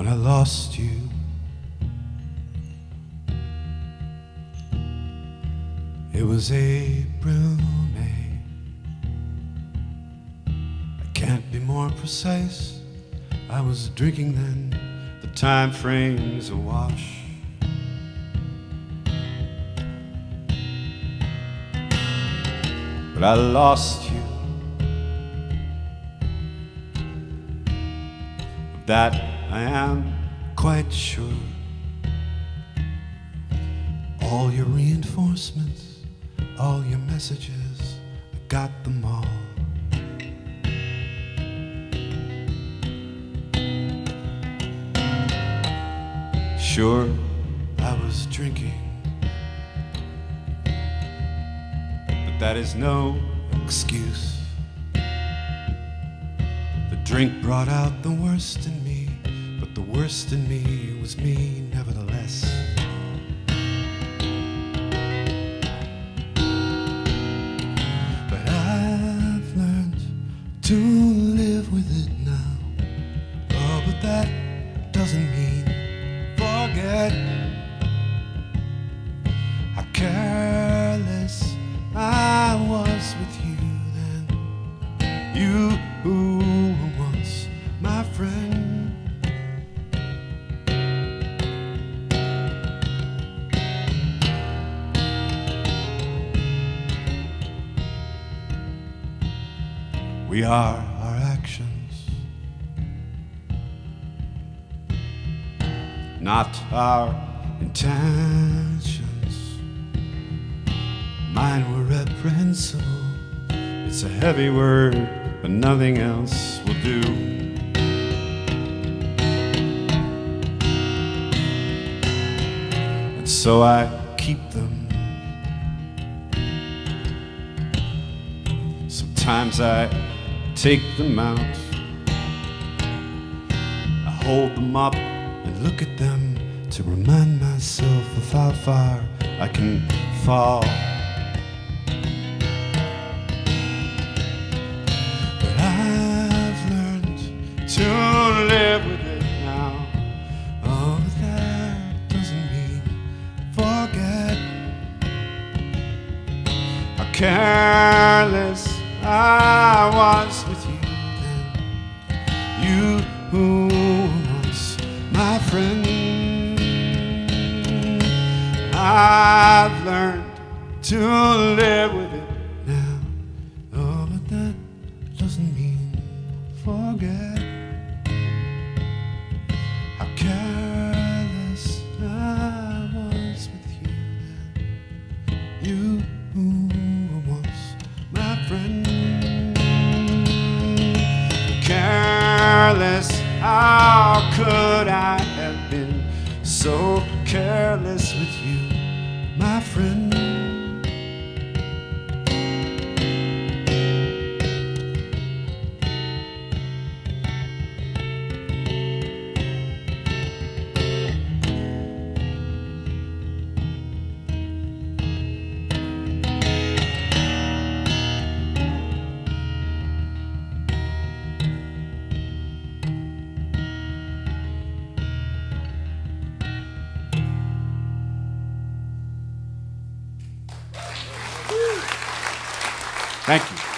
when I lost you. It was April, May. I can't be more precise. I was drinking then, the time frame's awash. But I lost you. Of that I am quite sure. All your reinforcements, all your messages, I got them all. Sure, I was drinking, but that is no excuse. The drink brought out the worst in me, but the worst in me was me nevertheless. But I've learned to live with it now. Oh, but that doesn't mean forget how careless I was with you then. You who were once my friend. We are our actions, not our intentions. Mine were reprehensible. It's a heavy word, but nothing else will do. And so I keep them. Sometimes I take them out. I hold them up and look at them to remind myself of how far I can fall. But I've learned to live with it now. Oh, but that doesn't mean forget how careless I was with you then. You who was my friend. I've learned to live with it now. Oh, but that doesn't mean forget how careless I was with you then. You who were once my friend. Careless, how could I have been so careless with you, my friend? Thank you.